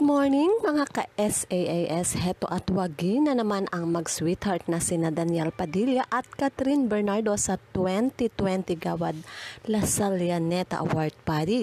morning mga ka-SAAS, heto at wagi na naman ang mag-sweetheart na sina Daniel Padilla at Catherine Bernardo sa 2020 Gawad Lasallianeta Award Party.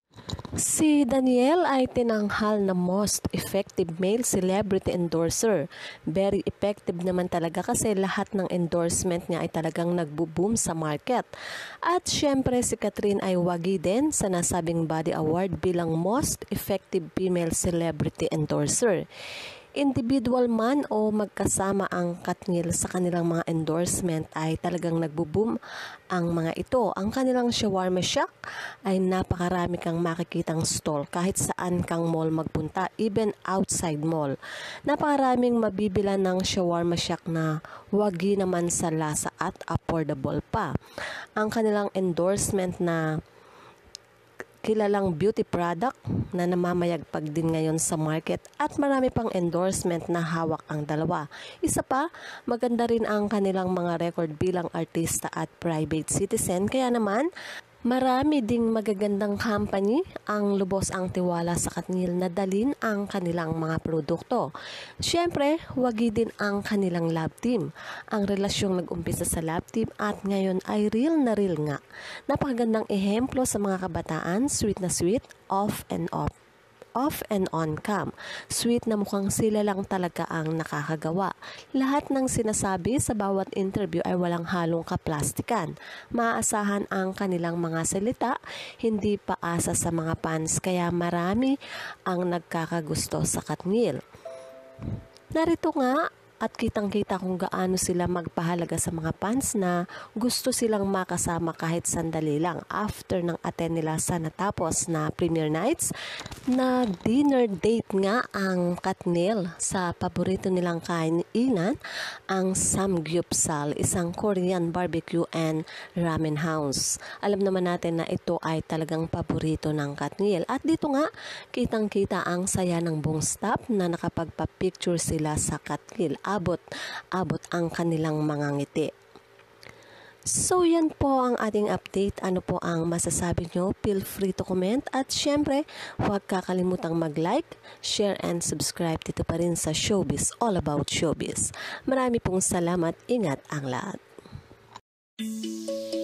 Si Daniel ay tinanghal na most effective male celebrity endorser. Very effective naman talaga kasi lahat ng endorsement niya ay talagang nagbo-boom sa market. At syempre si Catherine ay wagi din sa nasabing body award bilang most effective female celebrity endorser. Individual man o magkasama ang Katniel sa kanilang mga endorsement ay talagang nagbo-boom ang mga ito. Ang kanilang shawarma shack ay napakarami kang makikitang stall kahit saan kang mall magpunta, even outside mall. Napakaraming mabibilan ng shawarma shack na wagi naman sa lasa at affordable pa. Ang kanilang endorsement na kilalang beauty product na namamayagpag din ngayon sa market at marami pang endorsement na hawak ang dalawa. Isa pa, maganda rin ang kanilang mga record bilang artista at private citizen, kaya naman marami ding magagandang company ang lubos ang tiwala sa Katniel na dalin ang kanilang mga produkto. Siyempre, wagi din ang kanilang love team. Ang relasyong nag-umpisa sa love team at ngayon ay real na real nga. Napakagandang ehemplo sa mga kabataan, sweet na sweet, off and on cam. Sweet na mukhang sila lang talaga ang nakakagawa. Lahat ng sinasabi sa bawat interview ay walang halong kaplastikan. Maaasahan ang kanilang mga salita, hindi paasa sa mga fans, kaya marami ang nagkakagusto sa Katniel. Narito nga at kitang-kita kung gaano sila magpahalaga sa mga fans na gusto silang makasama kahit sandali lang. After ng attend nila sa natapos na premiere nights, na dinner date nga ang Katniel sa paborito nilang kainan, ang Samgyeopsal, isang Korean barbecue and ramen house. Alam naman natin na ito ay talagang paborito ng Katniel. At dito nga, kitang-kita ang saya ng buong staff na nakapagpa-picture sila sa Katniel. Abot ang kanilang mga ngiti. So yan po ang ating update. Ano po ang masasabi nyo? Feel free to comment at syempre huwag kakalimutang mag-like, share and subscribe dito pa rin sa Showbiz, All About Showbiz. Marami pong salamat. Ingat ang lahat.